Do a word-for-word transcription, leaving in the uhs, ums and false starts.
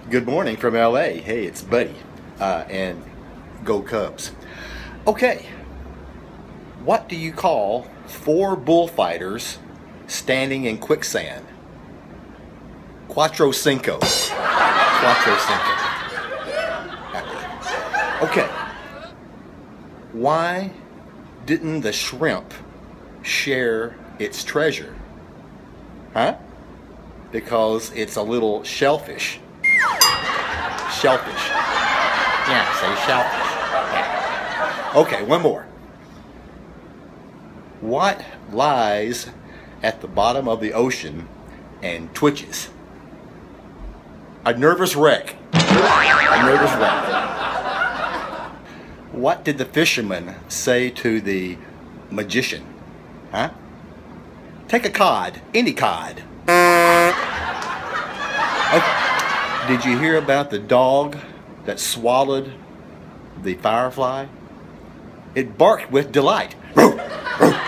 Good morning from L A. Hey, it's Buddy, uh, and go Cubs. Okay, what do you call four bullfighters standing in quicksand? Cuatro cinco. Cuatro cinco. Okay, why didn't the shrimp share its treasure? Huh? Because it's a little shellfish. Shellfish. Yeah, say shellfish. Yeah. Okay, one more. What lies at the bottom of the ocean and twitches? A nervous wreck. A nervous wreck. What did the fisherman say to the magician? Huh? Take a cod, any cod. Okay. Did you hear about the dog that swallowed the firefly? It barked with delight.